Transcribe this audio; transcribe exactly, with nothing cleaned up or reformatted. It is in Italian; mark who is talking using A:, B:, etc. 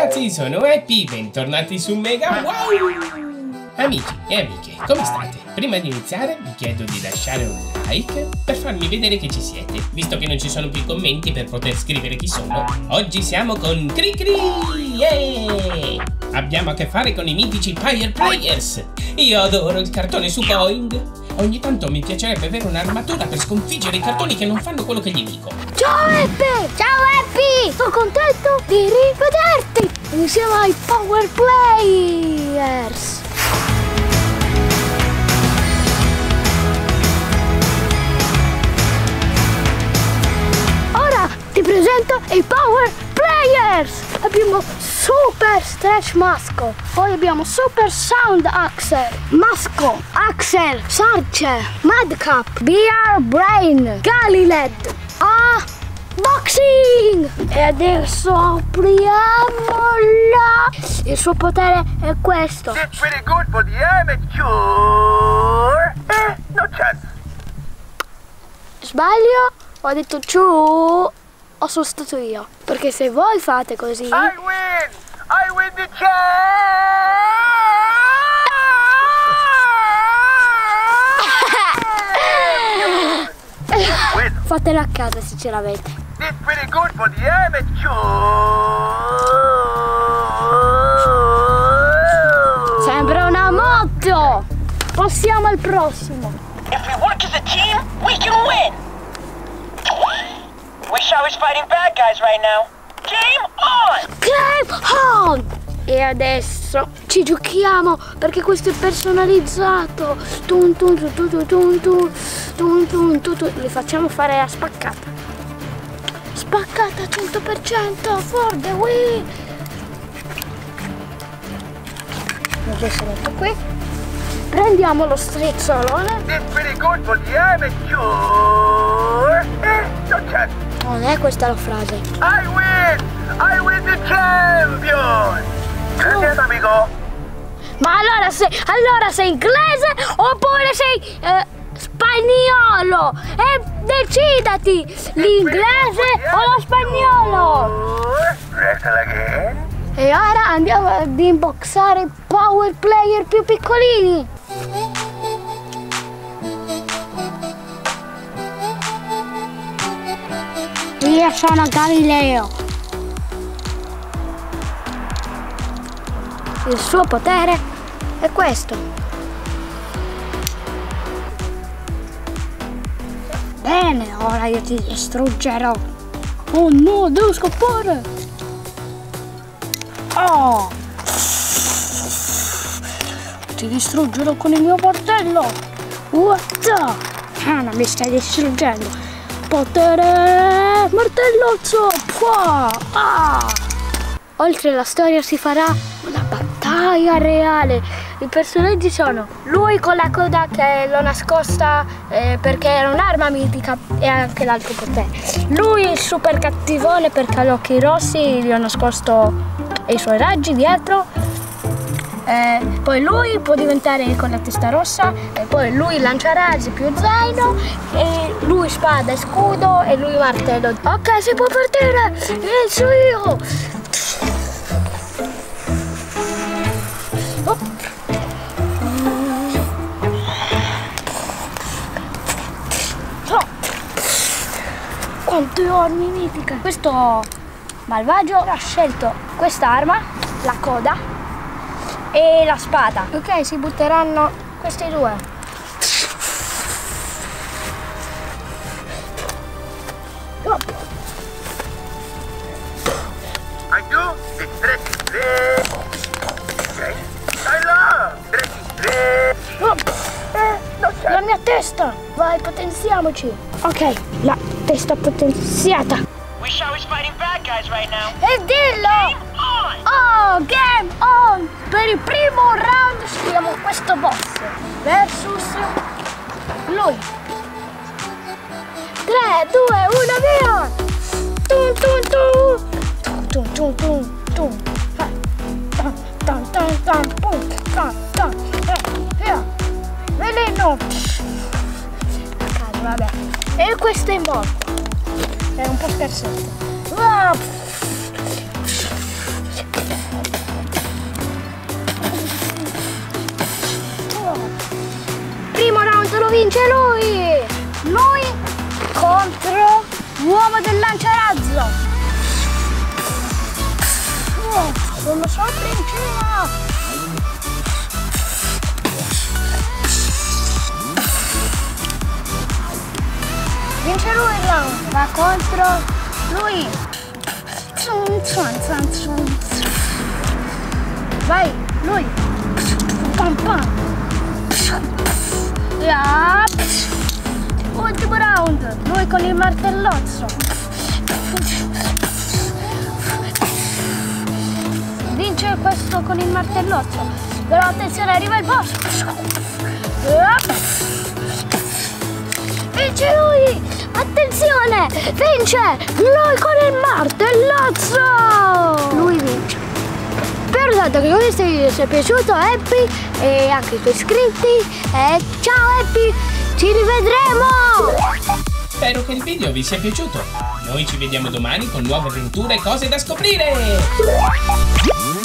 A: ragazzi, sono Happy, bentornati su Mega Wow! Amici e amiche, come state? Prima di iniziare vi chiedo di lasciare un like per farmi vedere che ci siete, visto che non ci sono più commenti per poter scrivere chi sono. Oggi siamo con Cricri! Yeah! Abbiamo a che fare con i mitici Fire Players. Io adoro il cartone su Boing. Ogni tanto mi piacerebbe avere un'armatura per sconfiggere i cartoni che non fanno quello che gli dico.
B: Ciao Happy! Ciao Happy! Sono contento di rivederti insieme ai Power Players. Ora ti presento i Power Players. Abbiamo Super Stretch Masco, poi abbiamo Super Sound Axel, Masco, Axel, Sarce, Madcap, B R Brain, Galiled, Ah, Boxing! E adesso apriamola! Il suo potere è questo.
C: It's pretty good for the amateur. Eh, no chance.
B: Sbaglio? Ho detto ciu. Ho sono stato io. Perché se voi fate così...
C: I win! I win the chance!
B: Fatelo a casa se ce l'avete.
C: It's pretty good for the amateur.
B: Sembra una moto! Passiamo al prossimo.
D: If we work as a team, we can win! Wish I was fighting bad guys right now. Game on!
B: Game on! E adesso ci giochiamo perché questo è personalizzato. Tun tun tun tun tun tun tun tun tun tun tun. Li facciamo fare a spaccata. Spaccata cento per cento for the win! Adesso metto qui. Prendiamo lo strizzolone.
C: It's pretty good for the amateur. Eh, no chance.
B: Non è questa la frase.
C: I win! I win the champion! Grazie, amico!
B: Ma allora sei, allora sei inglese oppure sei eh, spagnolo? E decidati, l'inglese o lo spagnolo?
C: Wrestle again?
B: E ora andiamo ad inboxare i Power Player più piccolini. Io sono Galileo. Il suo potere è questo. Bene, ora io ti distruggerò. Oh no, devo scappare. Oh! Ti distruggerò con il mio martello. What? Ah, non mi stai distruggendo. Potere martellozzo. Ah. Oltre alla storia si farà una battaglia reale. I personaggi sono lui con la coda che l'ho nascosta eh, perché era un'arma mitica, e anche l'altro potere. Lui il super cattivone perché ha gli occhi rossi, gli ho nascosto i suoi raggi dietro. Eh, poi lui può diventare con la testa rossa, e poi lui lancia razzi più zaino, e lui spada e scudo, e lui martello. Ok, si può partire! Inizio io! Oh. Oh. Quante armi mitiche! Questo malvagio ha scelto quest'arma, la coda, e la spada. Ok, si butteranno questi due. Oh.
C: I do the stretchy stretch. Okay. I love stretchy stretch.
B: Oh.
C: Eh, no chance.
B: La mia testa! Vai, potenziamoci! Ok, la testa potenziata.
D: Wish I was fighting bad guys right now.
B: E dillo!
D: Game on!
B: Oh, game on! Per il primo round sfidiamo questo boss versus lui. tre, due, uno, via! Tum tum tum! Tum tum tum tum! Tam tam tam tam pum! Tam tam! Via! Veleno! Vabbè. E questo è morto. È un po' scherzetto. Ah. Vince lui! Lui contro l'uomo del lanciarazzo! Oh, sono sempre in cima! Vince lui là! Va contro lui! Vai, lui! Pam pam! Yeah. Ultimo round, lui con il martellozzo. Vince questo con il martellozzo. Però attenzione, arriva il boss. Vince lui! Attenzione! Vince lui con il martellozzo! Lui vince. Spero tanto che questo video sia piaciuto a Happy e anche ai tuoi iscritti. E ciao Happy! Ci rivedremo!
A: Spero che il video vi sia piaciuto. Noi ci vediamo domani con nuove avventure e cose da scoprire!